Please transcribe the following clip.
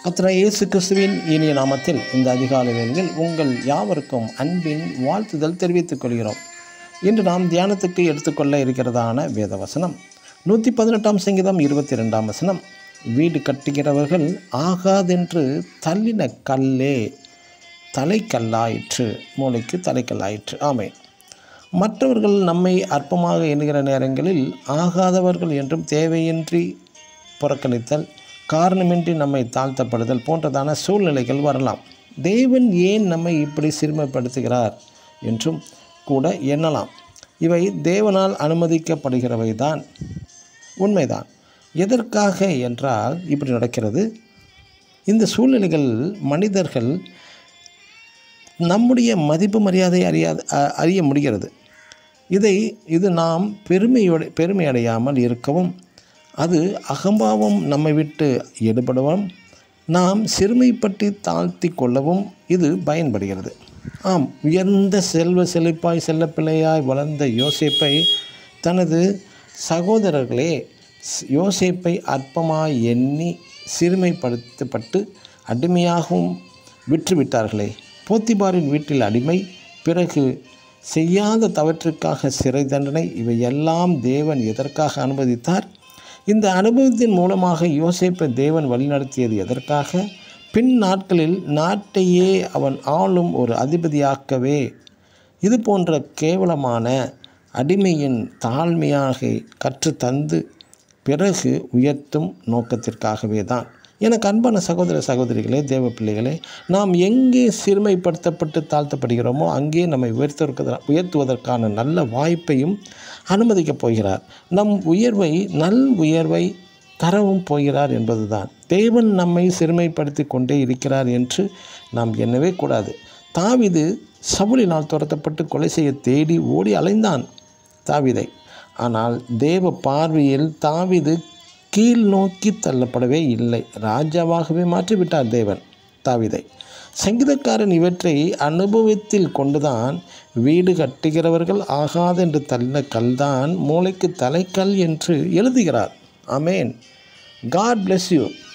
கர்த்தராகிய இயேசு கிறிஸ்துவின் இனிய நாமத்தில் இந்த அதிகாலை வேளையில் உங்கள் யாவருக்கும் அன்பின் வாழ்த்துதல் தெரிவித்துக் கொள்கிறோம். இன்று நாம் தியானத்துக்கு எடுத்துக்கொள்ள இருக்கிறதான வேத வசனம் 118 சங்கீதம் 22 வசனம். வீடு கட்டுகிறவர்கள் ஆகாதென்று தள்ளின கல்லே தலைக்கல்லாயிற்று, மூளைக்கு தலைக்கல்லாயிற்று. ஆமென். மற்றவர்கள் நம்மை அற்பமாக எண்ணுகிற நேரங்களில் ஆகாதவர்கள் என்றும் தேவையின்றி புறக்கணித்தல், காரணமின்றி நம்மை தாழ்த்தப்படுதல் போன்றதான சூழ்நிலைகள் வரலாம். தேவன் ஏன் நம்மை இப்படி சிறுமைப்படுத்துகிறார் என்றும் கூட எண்ணலாம். இவை தேவனால் அனுமதிக்கப்படுகிறவை தான், உண்மைதான். எதற்காக என்றால் இப்படி நடக்கிறது. இந்த சூழ்நிலைகள் மனிதர்கள் நம்முடைய மதிப்பு மரியாதை அறிய முடிகிறது. இது நாம் பெருமை அடையாமல் இருக்கவும், அது அகம்பாவம் நம்மை விட்டு எடுபடவும், நாம் சிறுமைப்பட்டு தாழ்த்தி கொள்ளவும் இது பயன்படுகிறது. ஆம், உயர்ந்த செல்வ செழிப்பாய் செல்லப்பிள்ளையாய் வளர்ந்த யோசேப்பை தனது சகோதரர்களே யோசேப்பை அற்பமாய் எண்ணி சிறுமைப்படுத்தப்பட்டு அடிமையாகவும் விற்றுவிட்டார்களே. போத்திபாரின் வீட்டில் அடிமை, பிறகு செய்யாத தவற்றுக்காக சிறை தண்டனை. இவையெல்லாம் தேவன் எதற்காக அனுமதித்தார்? இந்த அனுபவத்தின் மூலமாக யோசேப்பை தேவன் வழிநடத்தியது எதற்காக? பின் நாட்களில் நாட்டையே அவன் ஆளும் ஒரு அதிபதியாக்கவே. இது போன்ற கேவலமான அடிமையின் தாழ்மையாக கற்றுத்தந்து பிறகு உயர்த்தும் நோக்கத்திற்காகவே தான். எனக்கு அன்பான சகோதர சகோதரிகளே, தேவ பிள்ளைகளே, நாம் எங்கே சிறுமைப்படுத்தப்பட்டு தாழ்த்தப்படுகிறோமோ அங்கே நம்மை உயர்த்துவதற்கான நல்ல வாய்ப்பையும் அனுமதிக்கப் போகிறார். நம் உயர்வை தரவும் போகிறார் என்பதுதான். தேவன் நம்மை சிறுமைப்படுத்தி கொண்டே இருக்கிறார் என்று நாம் எண்ணவே கூடாது. தாவீது சவுலினால் துரத்தப்பட்டு கொலை செய்ய தேடி ஓடி அலைந்தான் தாவீதை. ஆனால் தேவ பார்வையில் தாவீது கீழ் நோக்கி தள்ளப்படவே இல்லை, ராஜாவாகவே மாற்றிவிட்டார் தேவன் தாவீதை. சங்கீதக்காரன் இவற்றை அனுபவத்தில் கொண்டுதான் வீடு கட்டுகிறவர்கள் ஆகாதென்று தள்ளின கல்தான் மூளைக்கு தலைக்கல் என்று எழுதுகிறார். ஆமேன். God bless you.